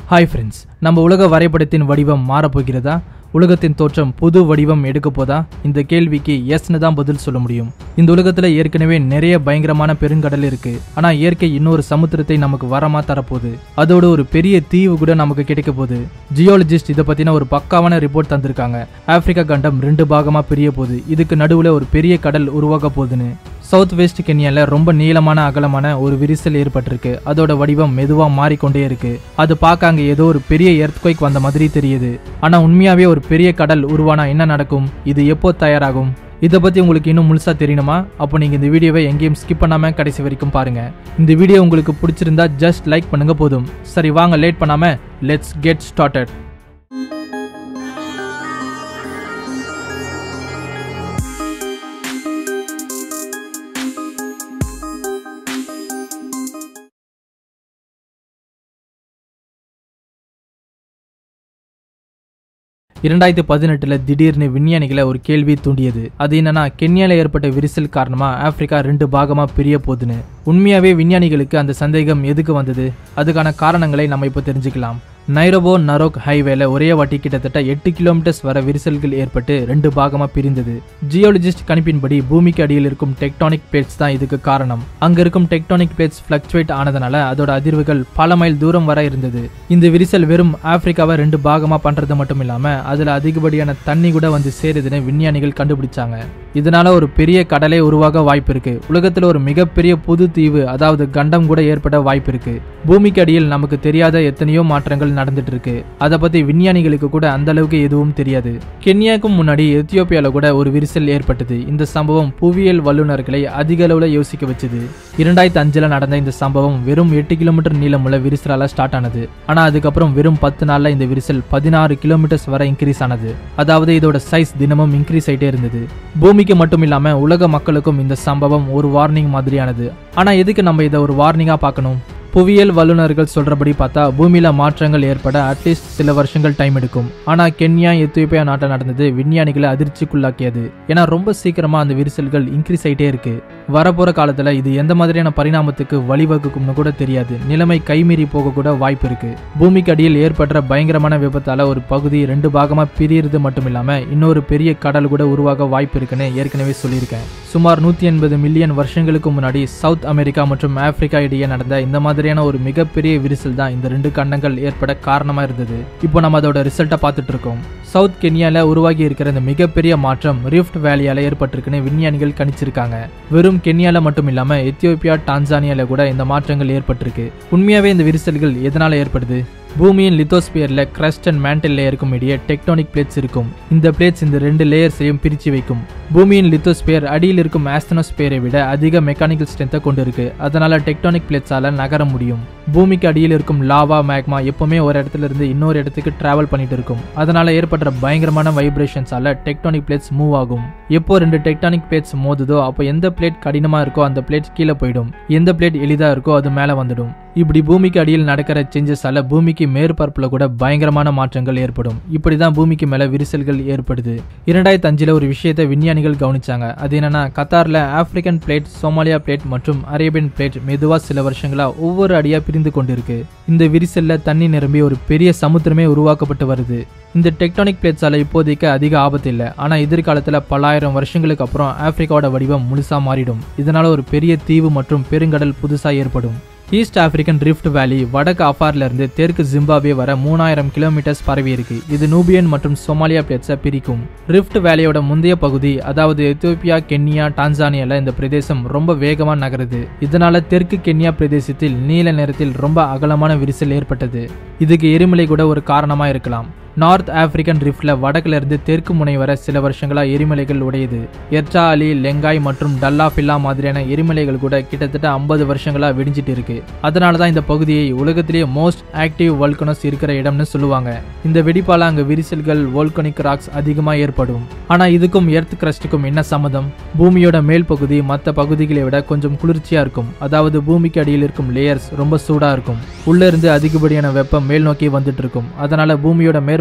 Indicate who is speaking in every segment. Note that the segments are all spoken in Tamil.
Speaker 1: Hi friends, நம்ம உலக வரைபடத்தின் வடிவம் மாறப்போகிறதா? உலகத்தின் தோற்றம் புது வடிவம் எடுக்க போதா? இந்த கேள்விக்கு எஸ்னு தான் பதில் சொல்ல முடியும். இந்த உலகத்துல ஏற்கனவே நிறைய பயங்கரமான பெருங்கடல் இருக்கு. ஆனா இயற்கை இன்னொரு சமுத்திரத்தை நமக்கு வரமா தரப்போகுது. அதோட ஒரு பெரிய தீவு கூட நமக்கு கிடைக்க போகுது. ஜியாலஜிஸ்ட் இதை பத்தின ஒரு பக்காவான ரிப்போர்ட் தந்திருக்காங்க. ஆப்பிரிக்கா கண்டம் 2 பாகமா பிரிய போகுது. இதுக்கு நடுவுல ஒரு பெரிய கடல் உருவாக போகுதுன்னு. சவுத் வெஸ்ட் கென்யால ரொம்ப நீளமான அகலமான ஒரு விரிசல் ஏற்பட்டிருக்கு. அதோட வடிவம் மெதுவா மாறிக்கொண்டே இருக்கு. அது பார்க்க அங்க ஏதோ ஒரு பெரிய எர்த்குவேக் வந்த மாதிரி தெரியுது. ஆனா உண்மையாவே ஒரு பெரிய கடல் உருவானா என்ன நடக்கும்? இது எப்போ தயாராகும்? இதை பத்தி உங்களுக்கு இன்னும் முழுசா தெரியணுமா? அப்போ நீங்க இந்த வீடியோவை எங்கேயும் ஸ்கிப் பண்ணாம கடைசி வரைக்கும் பாருங்க. இந்த வீடியோ உங்களுக்கு பிடிச்சிருந்தா ஜஸ்ட் லைக் பண்ணுங்க போதும். சரி வாங்க லேட் பண்ணாம லெட்ஸ் கெட் ஸ்டார்டட். திடீர்னு விஞ்ஞானிகளை ஒரு கேள்வி தூண்டியது. அது என்னன்னா, கென்யால ஏற்பட்ட விரிசல் காரணமா ஆப்பிரிக்கா 2 பாகமா பிரிய போகுதுன்னு. உண்மையாவே விஞ்ஞானிகளுக்கு அந்த சந்தேகம் எதுக்கு வந்தது? அதுக்கான காரணங்களை நம்ம இப்போ தெரிஞ்சுக்கலாம். நைரோபோ நரோக் ஹைவேல ஒரே வாட்டி கிட்டத்தட்ட 8 கிலோமீட்டர்ஸ் வர விரிசல்கள் ஏற்பட்டு 2 பாகமா பிரிந்தது. ஜியாலஜிஸ்ட் கணிப்பின்படி பூமிக்கு அடியில் இருக்கும் டெக்டானிக் பிளேட்ஸ் தான் இதுக்கு காரணம். அங்க இருக்கும் டெக்டானிக் பிளேட்ஸ் பிளக்சுவேட் ஆனதுனால அதோட அதிர்வுகள் பல மைல் தூரம் வர இருந்தது. இந்த விரிசல் வெறும் ஆப்பிரிக்காவை 2 பாகமா பண்றது மட்டும் இல்லாம அதுல அதிகப்படியான தண்ணி கூட வந்து சேருதுன்னு விஞ்ஞானிகள் கண்டுபிடிச்சாங்க. இதனால ஒரு பெரிய கடலே உருவாக வாய்ப்பு இருக்கு. உலகத்துல ஒரு மிகப்பெரிய புது தீவு, அதாவது கண்டம் கூட ஏற்பட வாய்ப்பு இருக்கு. பூமிக்கு அடியில் நமக்கு தெரியாத எத்தனையோ மாற்றங்கள் நடந்துட்டு இருக்கு. அதை பத்தி விஞ்ஞானிகளுக்கு கூட அந்த அளவுக்கு எதுவும் தெரியாது. கென்யாவுக்கும் முன்னாடி எத்தியோப்பியால கூட ஒரு விரிசல் ஏற்பட்டது. இந்த சம்பவம் புவியியல் வல்லுநர்களை அதிக அளவுல யோசிக்க வச்சது. 2005 நடந்த இந்த சம்பவம் வெறும் 8 கிலோமீட்டர் நீளமுள்ள விரிசலால ஸ்டார்ட் ஆனது. ஆனா அதுக்கப்புறம் வெறும் 10 நாள்ல இந்த விரிசல் 16 கிலோமீட்டர்ஸ் வரை இன்க்ரீஸ் ஆனது. அதாவது இதோட சைஸ் தினமும் இன்க்ரீஸ் ஆயிட்டே இருந்தது. பூமிக்கு மட்டும் இல்லாம உலக மக்களுக்கும் இந்த சம்பவம் ஒரு வார்னிங் மாதிரியானது. ஆனா எதுக்கு நம்ம இதை ஒரு வார்னிங்கா பார்க்கணும்? புவியியல் வல்லுநர்கள் சொல்றபடி பார்த்தா பூமியில மாற்றங்கள் ஏற்பட அட்லீஸ்ட் சில வருஷங்கள் டைம் எடுக்கும். ஆனா கென்யா எத்தியோப்பியா நாட்டில் நடந்தது விஞ்ஞானிகளை அதிர்ச்சிக்குள்ளாக்கியது. ஏன்னா ரொம்ப சீக்கிரமா அந்த விரிசல்கள் இன்க்ரீஸ் ஆயிட்டே இருக்கு. வரப்போற காலத்துல இது எந்த மாதிரியான பரிணாமத்துக்கு வழிவகுக்கும்னு கூட தெரியாது. நிலைமை கைமீறி போக கூட வாய்ப்பு இருக்கு. பூமிக்கு அடியில் ஏற்படுற பயங்கரமான விபத்தால ஒரு பகுதி 2 பாகமா பிரியறது மட்டும் இல்லாம இன்னொரு பெரிய கடல் கூட உருவாக வாய்ப்பு இருக்குன்னு ஏற்கனவே சொல்லியிருக்கேன். சுமார் 180 மில்லியன் வருஷங்களுக்கு முன்னாடி சவுத் அமெரிக்கா மற்றும் ஆப்பிரிக்கா இடையே நடந்த இந்த மாதிரியான ஒரு மிகப்பெரிய விரிசல் தான் இந்த 2 கண்டங்கள் ஏற்பட காரணமா இருந்தது. இப்போ நம்ம அதோட ரிசல்ட்டை பார்த்துட்டு இருக்கோம். சவுத் கென்யால உருவாகி இருக்கிற இந்த மிகப்பெரிய மாற்றம் ரிஃப்ட் வேலியால ஏற்பட்டிருக்குன்னு விஞ்ஞானிகள் கணிச்சிருக்காங்க. வெறும் கென்யால மட்டும் இல்லாம எத்தியோப்பியா டான்சானியால கூட இந்த மாற்றங்கள் ஏற்பட்டிருக்கு. உண்மையாவே இந்த விரிசல்கள் எதனால ஏற்படுது? பூமியின் லித்தோஸ்பியர்ல கிரஸ்ட் அண்ட் மேண்டல் லேயருக்கும் இடையே டெக்டானிக் பிளேட்ஸ் இருக்கும். இந்த பிளேட்ஸ் இந்த 2 லேயர்ஸையும் பிரிச்சு வைக்கும். பூமியின் லித்தோஸ்பியர் அடியில் இருக்கும் ஆஸ்தனோஸ்பியரை விட அதிக மெக்கானிக்கல் ஸ்ட்ரென்த்தை கொண்டு இருக்கு. அதனால டெக்டானிக் பிளேட்ஸால நகர முடியும். பூமிக்கு அடியில் இருக்கும் லாவா மேக்மா எப்பவுமே ஒரு இடத்துல இருந்து இன்னொரு இடத்துக்கு டிராவல் பண்ணிட்டு இருக்கும். அதனால ஏற்படுற பயங்கரமான வைப்ரேஷன்ஸால டெக்டானிக் பிளேட்ஸ் மூவ் ஆகும். எப்போ 2 டெக்டானிக் பிளேட்ஸ் மோதுதோ அப்போ எந்த பிளேட் கடினமா இருக்கோ அந்த பிளேட் கீழே போயிடும். எந்த பிளேட் எளிதா இருக்கோ அது மேல வந்துடும். இப்படி பூமிக்கு அடியில் நடக்கிற சேஞ்சஸால பூமிக்கு மேற்பரப்புல கூட பயங்கரமான மாற்றங்கள் ஏற்படும். இப்படிதான் பூமிக்கு மேல விரிசல்கள் ஏற்படுது. 2005 ஒரு விஷயத்தை விஞ்ஞானிகள் கவனிச்சாங்க. அது என்னன்னா, கத்தார்ல ஆப்பிரிக்கன் பிளேட், சோமாலியா பிளேட் மற்றும் அரேபியன் பிளேட் மெதுவா சில வருஷங்களா ஒவ்வொரு அடியா பிரிந்து கொண்டிருக்கு. இந்த விரிசல்ல தண்ணி நிரம்பி ஒரு பெரிய சமுத்திரமே உருவாக்கப்பட்டு வருது. இந்த டெக்டானிக் பிளேட்ஸால இப்போதைக்கு அதிக ஆபத்து இல்லை. ஆனா எதிர்காலத்துல பல்லாயிரம் வருஷங்களுக்கு அப்புறம் ஆப்பிரிக்காவோட வடிவம் முழுசா மாறிடும். இதனால ஒரு பெரிய தீவு மற்றும் பெருங்கடல் புதுசா ஏற்படும். ஈஸ்ட் ஆப்பிரிக்கன் ரிஃப்ட் வேலி வடக்கு அஃபார்ல இருந்து தெற்கு ஜிம்பாப்வே வர 3000 கிலோமீட்டர்ஸ் பரவி இருக்கு. இது நூபியன் மற்றும் சோமாலியா பிளேட்ஸை பிரிக்கும். ரிஃப்ட் வேலியோட முந்தைய பகுதி, அதாவது எத்தியோப்பியா, கென்யா, டான்சானியால இந்த பிரதேசம் ரொம்ப வேகமா நகருது. இதனால தெற்கு கென்யா பிரதேசத்தில் நீல நிறத்தில் ரொம்ப அகலமான விரிசல் ஏற்பட்டது. இதுக்கு எரிமலை கூட ஒரு காரணமா இருக்கலாம். நார்த் ஆப்பிரிக்கன் ரிஃப்ட்ல வடக்குல இருந்து தெற்கு முனை வர சில வருஷங்களா எரிமலைகள் உடையுது. எர்டா அலி, லெங்காய் மற்றும் டல்லாஃபில்லா மாதிரியான எரிமலைகள் கூட கிட்டத்தட்ட 50 வருஷங்களா வெடிஞ்சிட்டு இருக்கு. அதனாலதான் இந்த பகுதியை உலகத்திலேயே மோஸ்ட் ஆக்டிவ் வோல்கனோஸ் இருக்கிற இடம்னு சொல்லுவாங்க. இந்த வெடிப்பால அங்க விரிசல்கள், வோல்கனிக் ராக்ஸ் அதிகமா ஏற்படும். ஆனா இதுக்கும் எர்த் கிரஸ்டுக்கும் என்ன சம்மதம்? பூமியோட மேல் பகுதி மற்ற பகுதிகளை விட கொஞ்சம் குளிர்ச்சியா இருக்கும். அதாவது பூமிக்கு அடியில் இருக்கும் லேயர்ஸ் ரொம்ப சூடா இருக்கும். உள்ள இருந்து அதிகப்படியான வெப்பம் மேல் நோக்கி வந்துட்டு இருக்கும். அதனால பூமியோட மேற்பரப்பு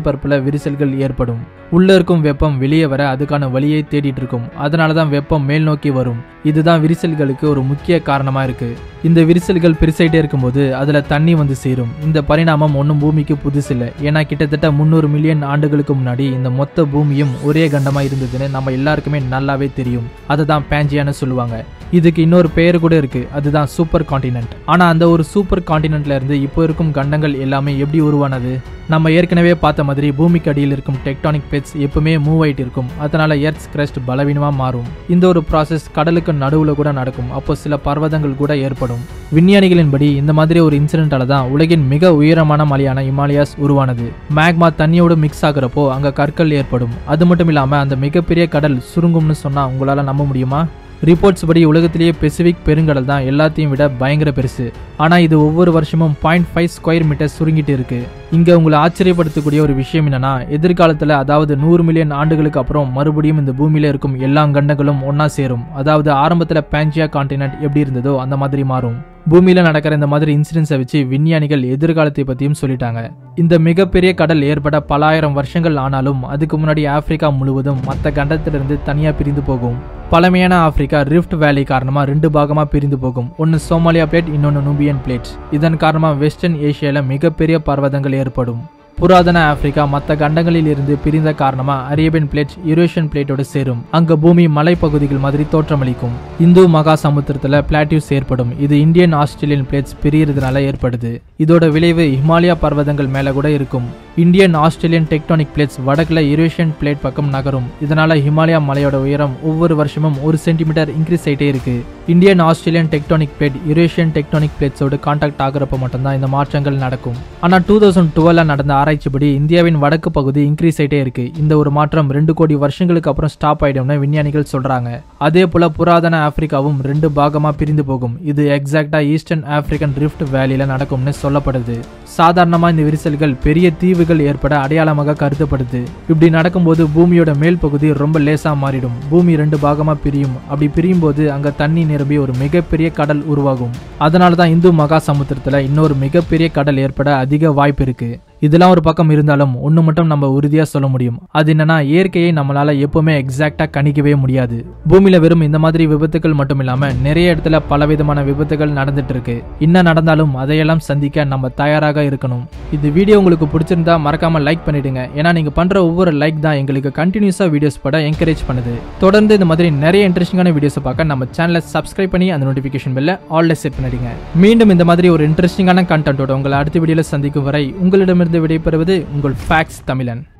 Speaker 1: மேற்பரப்புல விரிசல்கள் ஏற்படும். உள்ள இருக்கும் வெப்பம் வெளியே வர அதுக்கான வழியை தேடிட்டு இருக்கும். அதனாலதான் வெப்பம் மேல் நோக்கி வரும். இதுதான் விரிசல்களுக்கு ஒரு முக்கிய காரணமா இருக்கு. இந்த விரிசல்கள் பெருசாயிட்டே இருக்கும்போது அதுல தண்ணி வந்து சேரும். இந்த பரிணாமம் ஒன்னும் பூமிக்கு புதுசு இல்லை. ஏன்னா கிட்டத்தட்ட 300 மில்லியன் ஆண்டுகளுக்கு முன்னாடி இந்த மொத்த பூமியும் ஒரே கண்டமா இருந்ததுன்னு நம்ம எல்லாருக்குமே நல்லாவே தெரியும். அதுதான் பேஞ்சியான்னு சொல்லுவாங்க. இதுக்கு இன்னொரு பெயர் கூட இருக்கு. அதுதான் சூப்பர் கான்டினென்ட். ஆனா அந்த ஒரு சூப்பர் கான்டினென்ட்ல இருந்து இப்போ இருக்கும் கண்டங்கள் எல்லாமே எப்படி உருவானது? நம்ம ஏற்கனவே பார்த்த மாதிரி பூமிக்கு அடியில் இருக்கும் டெக்டானிக் பிளேட்ஸ் எப்பவுமே மூவ் ஆயிட்டு இருக்கும். அதனால எர்த்ஸ் கிரஸ்ட் பலவீனமா மாறும். இந்த ஒரு ப்ராசஸ் கடலுக்கு நடுவுல கூட நடக்கும். அப்போ சில பர்வதங்கள் கூட ஏற்படும். விஞ்ஞானிகளின்படி இந்த மாதிரி ஒரு இன்சிடென்டால தான் உலகின் மிக உயரமான மலையான இமாலயாஸ் உருவானது. மேக்மா தண்ணியோடு மிக்ஸ் ஆகுறப்போ அங்க கற்கள் ஏற்படும். அது மட்டும் இல்லாம அந்த மிகப்பெரிய கடல் சுருங்கும்னு சொன்னா உங்களால நம்ப முடியுமா? ரிப்போர்ட்ஸ் படி உலகத்திலேயே பெசிபிக் பெருங்கடல் தான் எல்லாத்தையும் விட பயங்கர பெருசு. ஆனா இது ஒவ்வொரு வருஷமும் 0.5 ஸ்கொயர் மீட்டர் சுருங்கிட்டு இருக்கு. இங்க உங்களை ஆச்சரியப்படுத்தக்கூடிய ஒரு விஷயம் என்னன்னா, எதிர்காலத்துல அதாவது 100 மில்லியன் ஆண்டுகளுக்கு அப்புறம் மறுபடியும் இந்த பூமியில இருக்கும் எல்லா கண்டங்களும் ஒன்னா சேரும். அதாவது ஆரம்பத்துல பேஞ்சியா கான்டினென்ட் எப்படி இருந்ததோ அந்த மாதிரி மாறும். பூமியில நடக்கிற இந்த மாதிரி இன்சிடென்ட்ஸை வச்சு விஞ்ஞானிகள் எதிர்காலத்தை பத்தியும் சொல்லிட்டாங்க. இந்த மிகப்பெரிய கடல் ஏற்பட பல ஆயிரம் வருஷங்கள் ஆனாலும் அதுக்கு முன்னாடி ஆப்பிரிக்கா முழுவதும் மற்ற கண்டத்திலிருந்து தனியா பிரிந்து போகும். பழமையான ஆப்பிரிக்கா ரிஃப்ட் வேலி காரணமா 2 பாகமா பிரிந்து போகும். ஒன்னு சோமாலியா பிளேட், இன்னொன்னு நூபியன் பிளேட்ஸ். இதன் காரணமா வெஸ்டர்ன் ஏசியால மிகப்பெரிய பர்வதங்கள் ஏற்படும். புராதன ஆப்பிரிக்கா மற்ற கண்டங்களில் இருந்து பிரிந்த காரணமா அரேபியன் பிளேட் யூரேஷியன் பிளேட்டோடு சேரும். அங்க பூமி மலைப்பகுதிகள் மாதிரி தோற்றமளிக்கும். இந்து மகா சமுத்திரத்துல பிளாட்டியூஸ் ஏற்படும். இது இந்தியன் ஆஸ்திரேலியன் பிளேட்ஸ் பிரியறதுனால ஏற்படுது. இதோட விளைவு ஹிமாலயா பர்வதங்கள் மேல கூட இருக்கும். இந்தியன் ஆஸ்திரேலியன் டெக்டானிக் பிளேட்ஸ் வடக்குல யூரேஷியன் பிளேட் பக்கம் நகரும். இதனால ஹிமாலயா மலையோட உயரம் ஒவ்வொரு வருஷமும் 1 சென்டிமீட்டர் இன்க்ரீஸ் ஆயிட்டே இருக்கு. Indian Australian tectonic plate Eurasian tectonic பிளேட்ஸோடு கான்டாக்ட் ஆகிறப்ப மட்டும்தான் இந்த மாற்றங்கள் நடக்கும். ஆனா 2012 நடந்த ஆராய்ச்சிப்படி இந்தியாவின் வடக்கு பகுதி இன்க்ரீஸ் ஆயிட்டே இருக்கு. இந்த ஒரு மாற்றம் 2 கோடி வருஷங்களுக்கு அப்புறம் ஸ்டாப் ஆயிடும்னு விஞ்ஞானிகள் சொல்றாங்க. அதே போல புராதன ஆப்பிரிக்காவும் 2 பாகமா பிரிந்து போகும். இது எக்ஸாக்டா ஈஸ்டர்ன் ஆப்பிரிக்கன் ரிஃப்ட் வேலியில நடக்கும்னு சொல்லப்படுது. சாதாரணமா இந்த விரிசல்கள் பெரிய தீவுகள் ஏற்பட அடையாளமாக கருதப்படுது. இப்படி நடக்கும்போது பூமியோட மேல் பகுதி ரொம்ப லேசா மாறிடும். பூமி 2 பாகமா பிரியும். அப்படி பிரியும் போது அங்க தண்ணி நிரம்பி ஒரு மிகப்பெரிய கடல் உருவாகும். அதனாலதான் இந்து மகா சமுத்திரத்துல இன்னொரு மிகப்பெரிய கடல் ஏற்பட அதிக வாய்ப்பு இருக்கு. இதெல்லாம் ஒரு பக்கம் இருந்தாலும் ஒண்ணு மட்டும் நம்ம உறுதியா சொல்ல முடியும். அது என்னன்னா, இயற்கையை நம்மளால எப்பவுமே எக்ஸாக்டா கணிக்கவே முடியாது. பூமியில வெறும் இந்த மாதிரி விபத்துகள் மட்டும் இல்லாம நிறைய இடத்துல பலவிதமான விபத்துகள் நடந்துட்டு இருக்கு. என்ன நடந்தாலும் அதையெல்லாம் சந்திக்க நம்ம தயாராக இருக்கணும். இந்த வீடியோ உங்களுக்கு பிடிச்சிருந்தா மறக்காம லைக் பண்ணிடுங்க. ஏன்னா நீங்க பண்ற ஒவ்வொரு லைக் தான் எங்களுக்கு கண்டினியூஸா வீடியோஸ் போட என்கரேஜ் பண்ணுது. தொடர்ந்து இந்த மாதிரி நிறைய இன்ட்ரெஸ்டிங்கான வீடியோஸ் பார்க்க நம்ம சேனலை சப்ஸ்கிரைப் பண்ணி அந்த நோட்டிபிகேஷன் பெல்ல ஆல்ல செட் பண்ணிடுங்க. மீண்டும் இந்த மாதிரி ஒரு இன்ட்ரெஸ்டிங்கான கண்டென்ட்டோட உங்களை அடுத்த வீடியோல சந்திக்கும் வரை உங்களிடம் விடைபெறுவது உங்கள் ஃபேக்ஸ் தமிழன்.